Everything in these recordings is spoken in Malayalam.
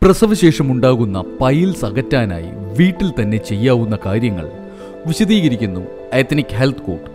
പ്രസവശേഷമുണ്ടാകുന്ന പൈൽസ് അകറ്റാനായി വീട്ടിൽ തന്നെ ചെയ്യാവുന്ന കാര്യങ്ങൾ വിശദീകരിക്കുന്നു എത്നിക് ഹെൽത്ത് കോഡ്.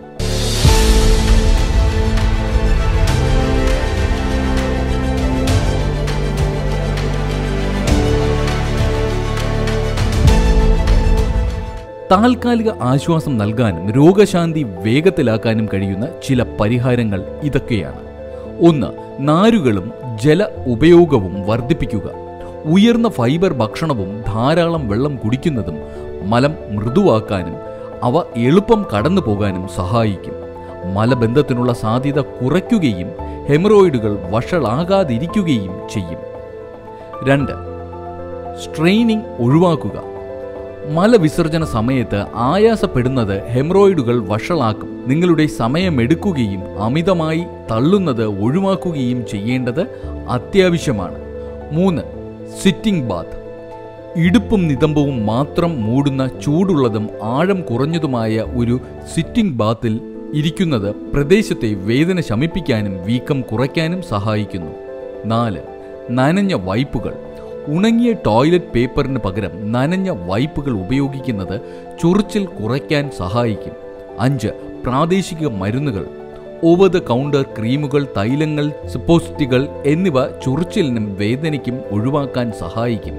താൽക്കാലിക ആശ്വാസം നൽകാനും രോഗശാന്തി വേഗത്തിലാക്കാനും കഴിയുന്ന ചില പരിഹാരങ്ങൾ ഇതൊക്കെയാണ്. 1. നാരുകളും ജല ഉപയോഗവും വർദ്ധിപ്പിക്കുക. ഉയർന്ന ഫൈബർ ഭക്ഷണവും ധാരാളം വെള്ളം കുടിക്കുന്നതും മലം മൃദുവാക്കാനും അവ എളുപ്പം കടന്നു പോകാനും സഹായിക്കും. മലബന്ധത്തിനുള്ള സാധ്യത കുറയ്ക്കുകയും ഹെമറോയിഡുകൾ വഷളാകാതിരിക്കുകയും ചെയ്യും. 2. സ്ട്രെയിനിങ് ഒഴിവാക്കുക. മലവിസർജന സമയത്ത് ആയാസപ്പെടുന്നത് ഹെമറോയിഡുകൾ വഷളാക്കും. നിങ്ങളുടെ സമയമെടുക്കുകയും അമിതമായി തള്ളുന്നത് ഒഴിവാക്കുകയും ചെയ്യേണ്ടത് അത്യാവശ്യമാണ്. 3. സിറ്റിംഗ് ബാത്ത്. ഇടുപ്പും നിതംബവും മാത്രം മൂടുന്ന ചൂടുള്ളതും ആഴം കുറഞ്ഞതുമായ ഒരു സിറ്റിംഗ് ബാത്തിൽ ഇരിക്കുന്നത് പ്രദേശത്തെ വേദന ശമിപ്പിക്കാനും വീക്കം കുറയ്ക്കാനും സഹായിക്കുന്നു. 4. നനഞ്ഞ വൈപ്പുകൾ. ഉണങ്ങിയ ടോയ്ലറ്റ് പേപ്പറിന് പകരം നനഞ്ഞ വൈപ്പുകൾ ഉപയോഗിക്കുന്നത് ചൊറിച്ചിൽ കുറയ്ക്കാൻ സഹായിക്കും. 5. പ്രാദേശിക മരുന്നുകൾ. ഓവർ ദ കൗണ്ടർ ക്രീമുകൾ, തൈലങ്ങൾ, സപ്പോസിറ്റുകൾ എന്നിവ ചൊറിച്ചിലിനും വേദനയ്ക്കും ഒഴിവാക്കാൻ സഹായിക്കും.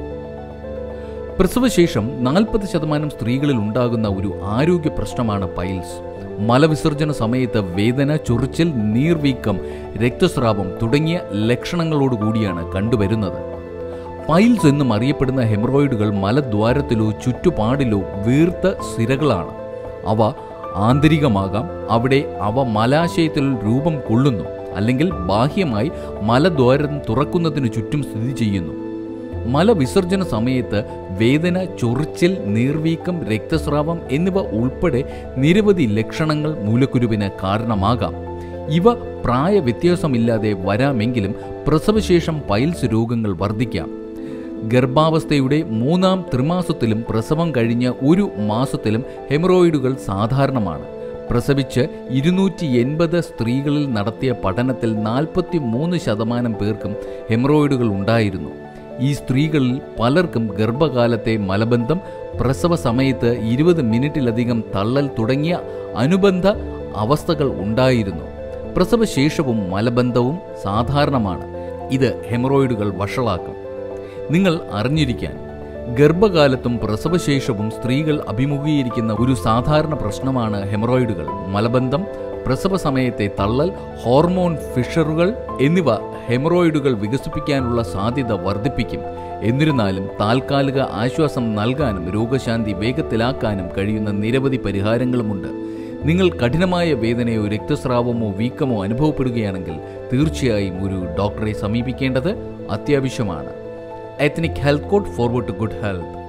പ്രസവശേഷം 40% സ്ത്രീകളിൽ ഉണ്ടാകുന്ന ഒരു ആരോഗ്യ പ്രശ്നമാണ് പൈൽസ്. മലവിസർജന സമയത്ത് വേദന, ചൊറിച്ചിൽ, നീർവീക്കം, രക്തസ്രാവം തുടങ്ങിയ ലക്ഷണങ്ങളോടുകൂടിയാണ് കണ്ടുവരുന്നത്. പൈൽസ് എന്നും അറിയപ്പെടുന്ന ഹെമറോയിഡുകൾ മലദ്വാരത്തിലോ ചുറ്റുപാടിലോ വീർത്ത സിരകളാണ്. അവ ആന്തരികമാകാം. അവിടെ അവ മലാശയത്തിൽ രൂപം കൊള്ളുന്നു, അല്ലെങ്കിൽ ബാഹ്യമായി മലദ്വാരം തുറക്കുന്നതിനു ചുറ്റും സ്ഥിതി ചെയ്യുന്നു. മലവിസർജന സമയത്ത് വേദന, ചൊറിച്ചിൽ, നീർവീക്കം, രക്തസ്രാവം എന്നിവ ഉൾപ്പെടെ നിരവധി ലക്ഷണങ്ങൾ മൂലക്കുരുവിന് കാരണമാകാം. ഇവ പ്രായവ്യത്യാസമില്ലാതെ വരാമെങ്കിലും പ്രസവശേഷം പൈൽസ് രോഗങ്ങൾ വർദ്ധിക്കാം. ഗർഭാവസ്ഥയുടെ 3-ാം ത്രിമാസത്തിലും പ്രസവം കഴിഞ്ഞ 1 മാസത്തിലും ഹെമറോയിഡുകൾ സാധാരണമാണ്. പ്രസവിച്ച് 280 സ്ത്രീകളിൽ നടത്തിയ പഠനത്തിൽ 43% പേർക്കും ഹെമറോയിഡുകൾ ഉണ്ടായിരുന്നു. ഈ സ്ത്രീകളിൽ പലർക്കും ഗർഭകാലത്തെ മലബന്ധം, പ്രസവ സമയത്ത് 20 മിനിറ്റിലധികം തള്ളൽ തുടങ്ങിയ അനുബന്ധ അവസ്ഥകൾ ഉണ്ടായിരുന്നു. പ്രസവശേഷവും മലബന്ധവും സാധാരണമാണ്. ഇത് ഹെമറോയിഡുകൾ വഷളാക്കും. നിങ്ങൾ അറിഞ്ഞിരിക്കാൻ, ഗർഭകാലത്തും പ്രസവശേഷവും സ്ത്രീകൾ അഭിമുഖീകരിക്കുന്ന ഒരു സാധാരണ പ്രശ്നമാണ് ഹെമറോയിഡുകൾ. മലബന്ധം, പ്രസവ സമയത്തെ തള്ളൽ, ഹോർമോൺ ഫിഷറുകൾ എന്നിവ ഹെമറോയിഡുകൾ വികസിപ്പിക്കാനുള്ള സാധ്യത വർദ്ധിപ്പിക്കും. എന്നിരുന്നാലും താൽക്കാലിക ആശ്വാസം നൽകാനും രോഗശാന്തി വേഗത്തിലാക്കാനും കഴിയുന്ന നിരവധി പരിഹാരങ്ങളുമുണ്ട്. നിങ്ങൾ കഠിനമായ വേദനയോ രക്തസ്രാവമോ വീക്കമോ അനുഭവപ്പെടുകയാണെങ്കിൽ തീർച്ചയായും ഒരു ഡോക്ടറെ സമീപിക്കേണ്ടത് അത്യാവശ്യമാണ്. Ethnic health code, forward to good health.